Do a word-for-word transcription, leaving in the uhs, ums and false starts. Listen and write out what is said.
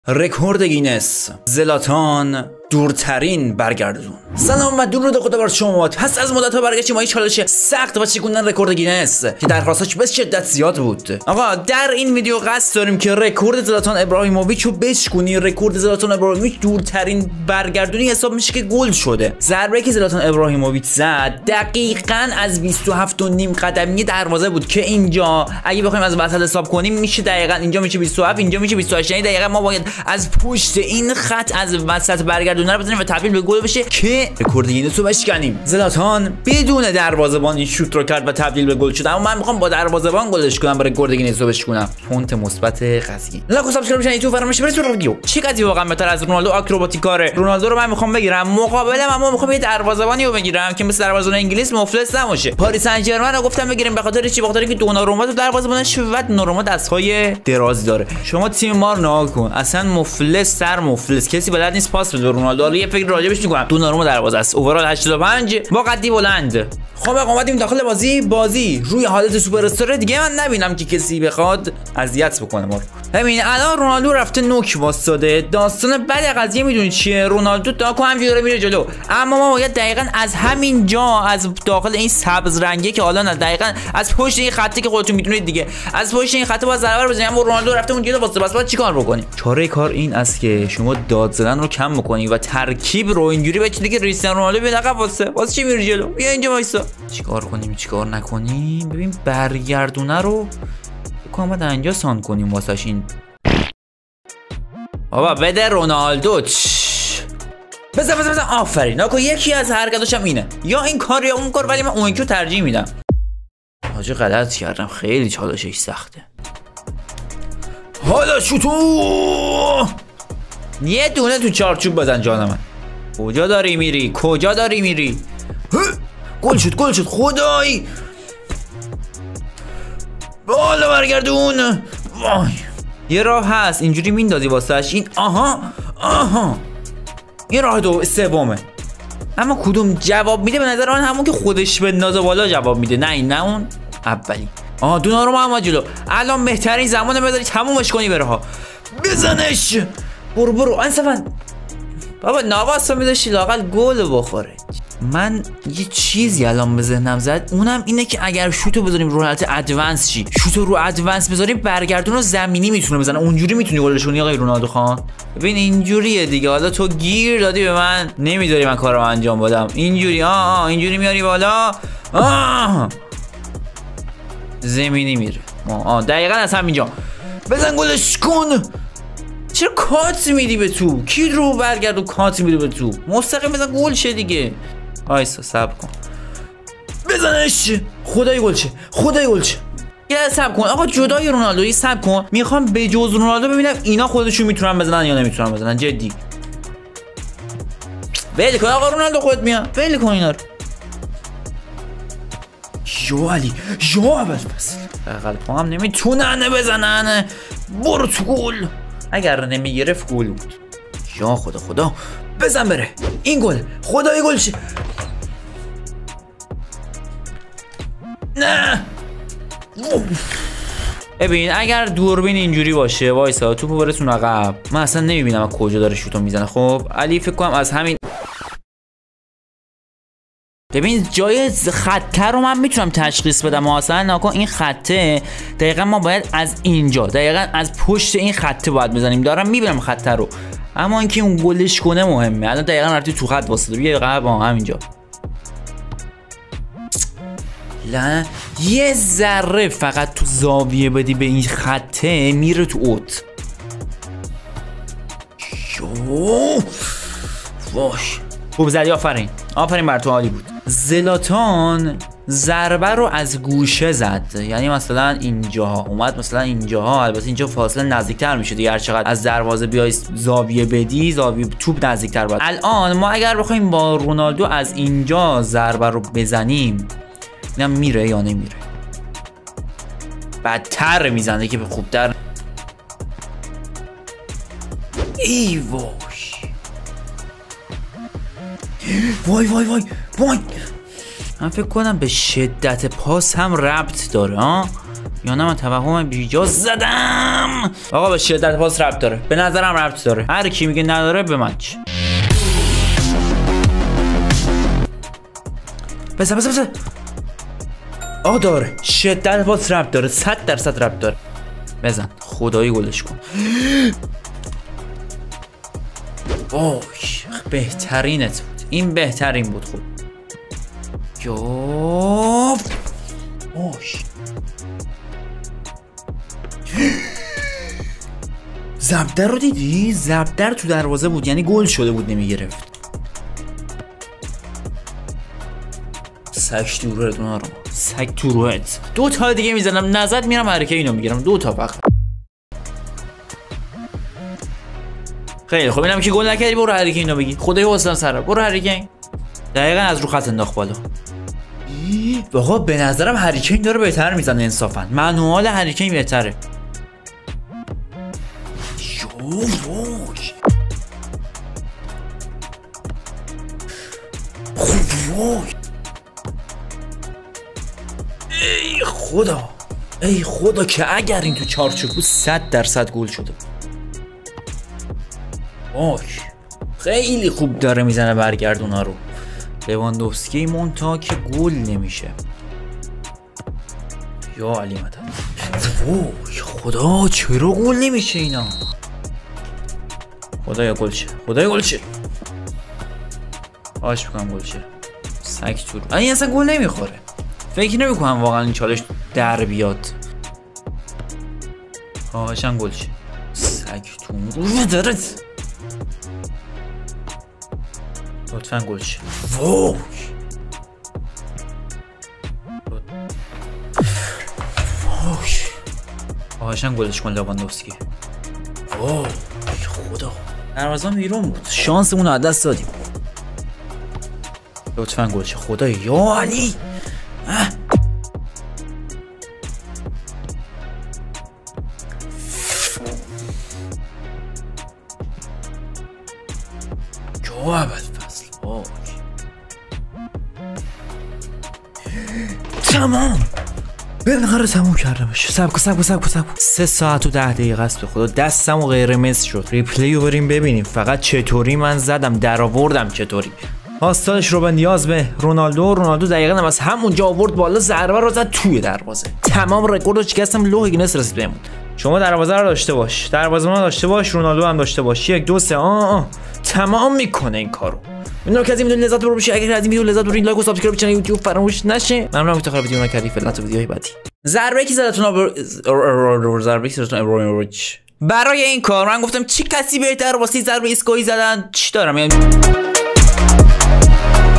رکورد گینس، زلاتان دورترین برگردون. سلام و درود خدا بر شما. پس از مدت ها برگشتیم با این چالش سخت و شکوندن رکورد گینس که درخواستش به شدت زیاد بود. آقا در این ویدیو قصد داریم که رکورد زلاتان ابراهیموویچ رو بشکونیم. رکورد زلاتان ابراهیموویچ دورترین برگردونی حساب میشه که گل شده. ضربه که زلاتان ابراهیموویچ زد دقیقاً از بیست و هفت و نیم قدمی دروازه بود که اینجا اگه بخوایم از وسط حساب کنیم میشه دقیقاً اینجا میشه بیست و هفت، اینجا میشه بیست و هشت. یعنی دقیقاً ما باید از پشت این خط از وسط برگردون رو بزنیم و تبدیل به گل بشه که رکورد گینس رو بشکنیم. زلاتان بدون دروازه‌بان این شوت رو کرد و تبدیل به گل شد، اما من میخوام با دروازه‌بان گلش کنم و رکورد گینس رو بشکنم. فونت مثبت قضیه. لایک و سابسکرایب بشین تو فراموش برید تو ویدیو. چه قضیه واقعا بهتر از رونالدو آکروباتیکاره؟ رونالدو رو من میخوام بگیرم مقابلم، اما میخوام یه دروازه‌بانی رو بگیرم که مثل دروازه‌بان انگلیس مفلس نباشه. پاریس سن ژرمن رو گفتم بگیریم به خاطر چی؟ به خاطر اینکه دوناروما تو دروازه‌بانش و دوناروما دست‌های درازی داره. شما تیم ما رو نگاه کن، اصلا مفلس سر مفلس، کسی بلد نیست پاس بده. رونالدو یه فکر راجبش می‌کنم. دوناروما دروازه است، اوورال هشتاد و پنج با قدی بلند. خب اومدیم داخل بازی. بازی روی حالت سوپر استار دیگه من نبینم که کسی بخواد اذیت بکنه ما رو. ببین الان رونالدو رفته نوک واسطاده. داستان بعد قضیه میدونی چیه؟ رونالدو داکو همینجوری داره میره جلو، اما ما باید دقیقاً از همین جا، از داخل این سبز رنگی که حالا دقیقاً از پشت این خطی که خودتون میدونید دیگه، از پشت این خط باید ضربه بزنیم. اما رونالدو رفته اون جلو واسطه، بس باید چیکار بکنیم؟ چاره کار این است که شما داد زدن رو کم بکنی و ترکیب رو اینجوری بچینی که کریستیانو رونالدو بیاد عقب. واسه واسه چی میری جلو؟ بیا اینجا وایسا. چیکار کنیم چیکار نکنیم؟ ببین برگردونه رو بکنم بعد اینجا سان کنیم واسش. این بابا بده رونالدو. بزن بزن بزن. آفرین. ناکو یکی از حرکتاش هم اینه، یا این کار یا اون کار، ولی من اون یکی رو ترجیح میدم. حاجی غلط کردم، خیلی چالشش سخته. حالا شوتو یه دونه تو چارچوب بزن جان من. کجا داری میری؟ کجا داری میری؟ گل شد گل شد خدایی. بالا برگردون. وای یه راه هست اینجوری میندازی واسش. این آها آها این راه دو سومه، اما کدوم جواب میده؟ به نظر من همون که خودش بندازه بالا جواب میده. نه این نه اون اولی. آها دوناروما هم جلو. الان بهترین زمانه بذاری تمومش کنی بره ها. بزنش. برو برو انصفا. بابا ناقص رو میداشی لاقل گل بخوره. من یه چیزی الان به ذهنم زد، اونم اینه که اگر شوتو بذاریم رو حالت ادوانس چی؟ شوتو رو ادوانس بذاریم برگردون رو زمینی میتونه بزنه، اونجوری میتونی گلش کنی آقای رونالدو خان. ببین اینجوریه دیگه. حالا تو گیر دادی به من، نمیذاری من کارو انجام بدم. اینجوری آه آه اینجوری میاری بالا. آه زمینی میره. آه دقیقاً از همینجا بزن گلش کن. چرا کات میدی به تو؟ کی رو برگردون کات میدی به تو؟ مستقیم بزن گل شه دیگه. آیسا صبر کن. بزنش. خدای گل شه. خدای گل شه. یه صبر کن آقا، جدای رونالدو یه صبر کن. میخوام به جز رونالدو ببینم اینا خودشون میتونن بزنن یا نمیتونن بزنن. جدی ول کن آقا، رونالدو خودت میاد. ول کن اینا رو. جو علی جو بس بس. بغل پا هم نمیتونن بزنن. برو تو گل. اگر نمیگرفت گل بود. یا خدا خدا بزن بره. این گل خدای گل شه. نه ببین اگر دوربین اینجوری باشه وایسا توپو برسون عقب، من اصلا نمیبینم کجا داره شوتو میزنه. خب علی فکر کنم از همین. ببین جای خطه رو من میتونم تشخیص بدم. اصلا نکن این خطه دقیقا ما باید از اینجا، دقیقا از پشت این خطه باید بزنیم. دارم میبینم خطه رو، اما اینکه اون گلش کنه مهمه. الان دقیقا رفتی تو خط واسه بیا قبل همینجا. نه یه ذره فقط تو زاویه بدی به این خطه میره تو اوت. شو واش خوب زدی. آفرین آفرین بر تو، عالی بود. زلاتان ضربه رو از گوشه زد، یعنی مثلا اینجاها اومد، مثلا اینجاها. البته اینجا فاصله نزدیکتر میشه دیگه، هر چقدر از دروازه بیای زاویه بدی زاویه توپ نزدیکتر باشه. الان ما اگر بخوایم با رونالدو از اینجا ضربه رو بزنیم، اینم میره یا نمیره؟ بدتر میزنه که خوبتر. ای واش وای وای وای وای. من فکر کنم به شدت پاس هم ربط داره ها. یا نه من توهم بیجا زدم؟ آقا به شدت پاس ربط داره، به نظرم ربط داره. هر کی میگه نداره به من چه؟ بس بس بس آقا داره، شدت پاس ربط داره، صد درصد ربط داره. بزن خدایی گلش کن. وای بهترینت بود، این بهترین بود. خود یا واش زبدر رو دیدی؟ زبدر تو دروازه بود، یعنی گل شده بود نمیگرفت. سگ تو روحت اونا رو سگ تو روحت. دو تا دیگه میزنم نزد میرم حرکه اینو میگیرم. دو تا فقط. خیلی خب اینم که گل نکردی برو حرکه اینو بگی. خدای واسم سر برو حرکه. دقیقاً از رو خط انداخت بالا. آقا به نظرم هریکین داره بهتر میزنه انصافا. منوال هریکین بهتره. وای ای خدا ای خدا که اگر این تو چارچوب بود صد درصد گل شده. وای خیلی خوب داره میزنه برگردونا رو. لواندوفسکی مونتا که گل نمیشه. یا علی مدد. وای خدا چرا گل نمیشه اینا؟ خدایا گل شه، خدایا گل شه. آش میکنم گل شه. سگ تو رو این اصلا گل نمیخوره. فکر نمیکنم واقعا این چالش در بیاد. خواهشم گل شه. سگ تو رو درت. لطفا گل شه. وای وای خواهشم گلش کن لواندوفسکی. وای خدا دروازه‌بان بیرون بود، شانسمون رو از دست دادیم. لطفا گل شه خدا. یا علی جو اول فصل. وای تمام بالاخره تموم کرده باشه. سبکو سبکو سبکو سبکو سه ساعت و ده دقیقه است. به خدا دستم و قرمز شد. ریپلی رو بریم ببینیم فقط چطوری من زدم در آوردم. چطوری پاسالش رو به نیاز به رونالدو. رونالدو دقیقاً هم از همونجا آورد بالا، ضربه رو زد توی دروازه. تمام رکورد رو شکستم. لوح گینس رسید بهمون. شما دروازه رو داشته باش، دروازه‌بان داشته باش، رونالدو هم داشته باش. یک دو سه آ آ تمام میکنه این کارو. میدونم که از این ویدیو لذت برو بشه. اگر از این ویدیو لذت برید لایک و سابسکرایب کانال یوتیوب فراموش نشه. ممنونم که تا آخر ویدیو نکردی. فعلا تا ویدیوهای بعدی. ضربه کی زدتون بر ضربه کی زدتون برای این کار من گفتم چی کسی بهتر واسه ضربه ایستگاهی زدن چی دارم یعنی